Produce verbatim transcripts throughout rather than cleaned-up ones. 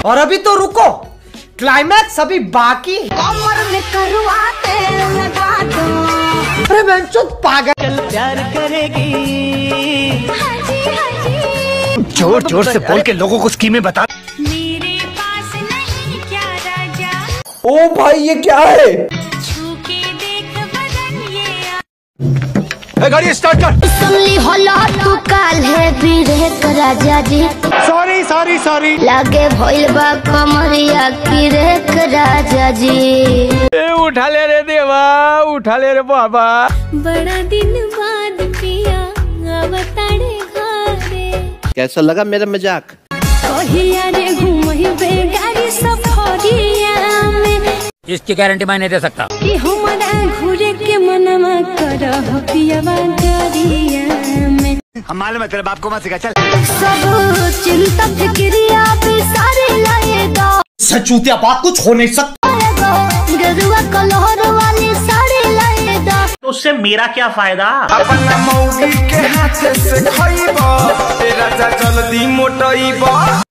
और अभी तो रुको, क्लाइमैक्स अभी बाकी। कमर में करुआ तेल लगा दो। अरे बेंचोद पागल प्यार करेगी। हाजी हाजी। जोर जोर से बोल के लोगों को स्कीमें बता। मेरे पास नहीं क्या राजा। ओ भाई ये क्या है? छू के देख बदन ये। ए, गाड़ी स्टार्ट कर। सुनली होला तू काल है बिरेक राजा जी। Sorry sorry sorry. लागे भइल बा कमरिया की रेक राजा जी। ए, उठा ले रे देवा, उठा ले रे बाबा। बड़ा दिन बाद पिया आवताड़े घरे। कैसा लगा मेरा मजाक? कहिया रे घूमही बेगारी सफरिया में। इसकी गारंटी मैं नहीं दे सकता कि हमारा घूरे के मनवा करह पियावा गरिया में। हम मालूम है तेरे बाप को मत सिखा, चल। सब चिंता फिक्रिया पे सारे लाए दो। सचूतिया बात कुछ हो नहीं सकता। गरुआ कलहर वाली साड़ी लाए दो। तो उससे मेरा क्या फायदा? अपना मौगी के हाथ से खइबा तेरा जा जल्दी मोटइबा।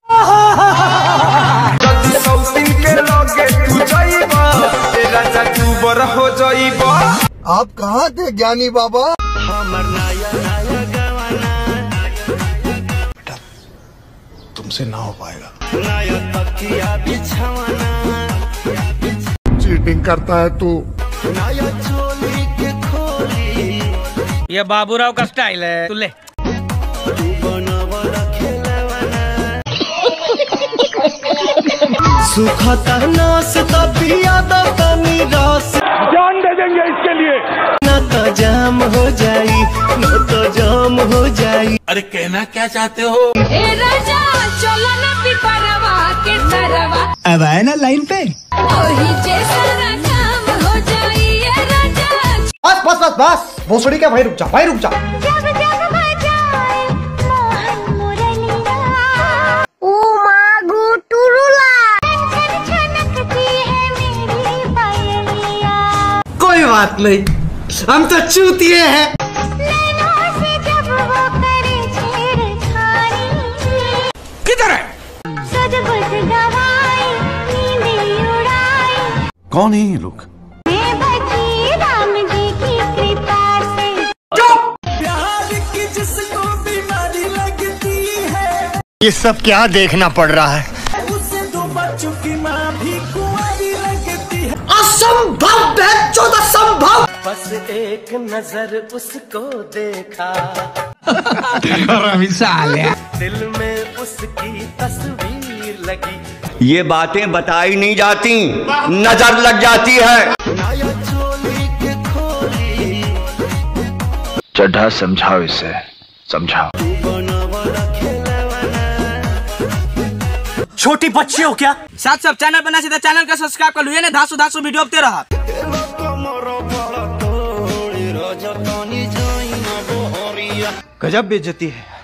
जल्दी सौतीन के लगे तू जाइबा तेरा जा दुबर हो जाइबा। आप कहाँ थे ज्ञानी बाबा? हमर नाया नाया गवाना बेटा तुमसे ना हो पाएगा। नाया तकिया बिछावाना। चीटिंग करता है तू। नाया चोली के खोली। ये बाबूराव का स्टाइल है, तू ले। तू बनावला खेलवाना। सुखता नास तबिया दतनी रस। जान दे देंगे इसके लिए। न तो जाम हो जाई, न तो जाम हो जाई। अरे कहना क्या चाहते हो? ए राजा चलो ना पिपरवा के तरवा। अब आए ना लाइन पे। ओही जैसा काम हो जाई ए राजा। बस बस बस बस भोसड़ी का भाई रुक जा, भाई रुक जा। जब जब बजाए मोहन मुरलिया। ओ मागो टुरुला। छन छनकती है मेरी पायलिया। कोई बात नहीं, हम तो चूतिए हैं। नैनों से जब वो करे छेड़खानी। किधर है? सज बज गवाई नींद उड़ाई। कौन है ये लोग? मैं बची राम जी की कृपा से। प्यार की जिसको बीमारी लगती है ये सब क्या देखना पड़ रहा है? उसे दो बच्चों की माँ भी कुंवारी लगती है। असंभव बेंचोद असंभव। बस एक नजर उसको देखा। दिल में उसकी तस्वीर लगी। ये बातें बताई नहीं जाती, नजर लग जाती है। नाया चोली के खोली। चड्ढा समझाओ इसे, समझाओ। तू बनावला खेलवाना। छोटी बच्ची हो क्या? साथ सब चैनल बना सीधा चैनल का सब्सक्राइब कर लो। ये ना धासु धासु वीडियो अपते रहा। तेरा कमर बड़ा तोड़ी राजा तानी जाई ना बोहरिया। गजब बेइज्जती है।